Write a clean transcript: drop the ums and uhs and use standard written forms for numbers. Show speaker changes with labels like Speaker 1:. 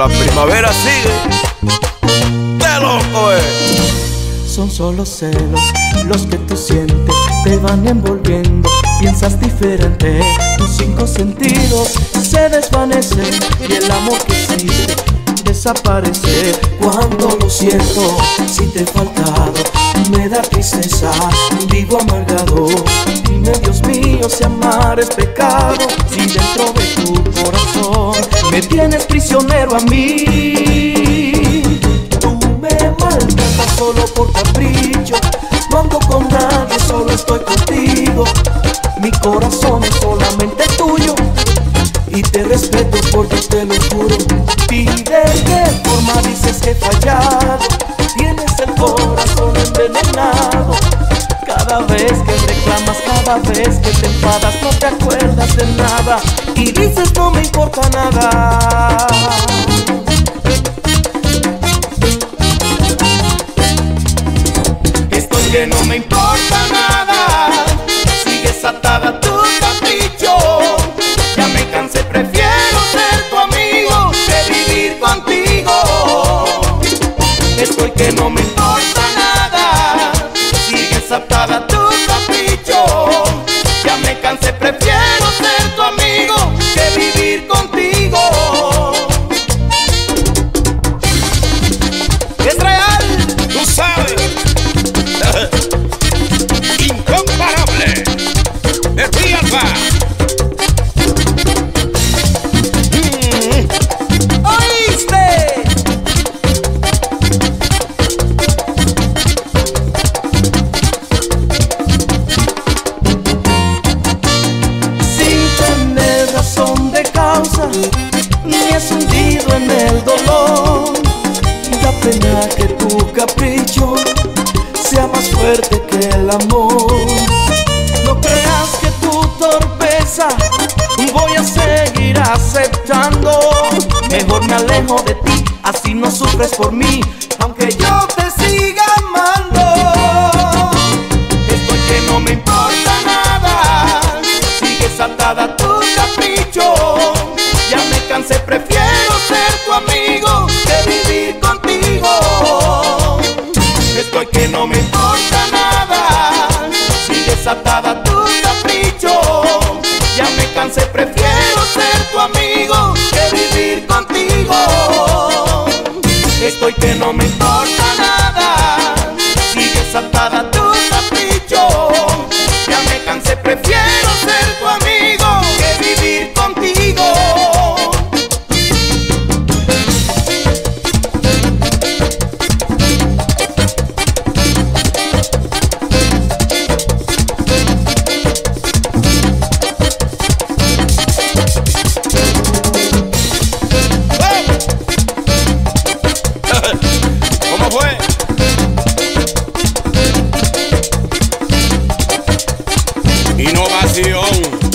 Speaker 1: la primavera sigue. ¡Qué loco es!
Speaker 2: Son solo celos los que tú sientes, te van envolviendo, piensas diferente, tus cinco sentidos se desvanecen y el amor que existe desaparece. Cuando lo siento, si te he faltado, me da tristeza, vivo amargado. Dime, Dios mío, si amar es pecado, si dentro de tu corazón me tienes prisionero a mí. Tú me maltratas solo por capricho, no ando con nadie, solo estoy contigo. Mi corazón es solamente tuyo y te respeto porque te lo juro. Pide qué forma dices que he fallado, tienes el corazón envenenado. Cada vez que reclamas, cada vez que te enfadas, no te acuerdas de nada y dices no me importa nada. Estoy que no me importa nada, sigues atada a tu capricho. Ya me cansé, prefiero ser tu amigo que vivir contigo. Estoy que no me importa nada, sigues atada a tu capricho. Ya me cansé, prefiero ser tu amigo que vivir contigo.
Speaker 1: Es real, tú sabes. Incomparable. De ti alfa.
Speaker 2: ¿Oíste? Sin tener razón de causa, ni es hundido en el dolor. Da pena que tu capricho sea más fuerte que el amor. No creas que tu torpeza voy a seguir aceptando. Mejor me alejo de ti, así no sufres por mí, aunque yo te siga amando. Estoy que no me importa nada, sigues atada a tu capricho. Ya me cansé, prefiero ser tu amigo que vivir contigo. Estoy que no me importa nada, sigues atada a tu capricho. Ya me cansé, prefiero ser tu amigo que vivir contigo. Estoy que no me importa nada, sigues atada a tu capricho. Ya me cansé, prefiero ser tu amigo que vivir contigo.
Speaker 1: ¿Cómo fue? Innovación.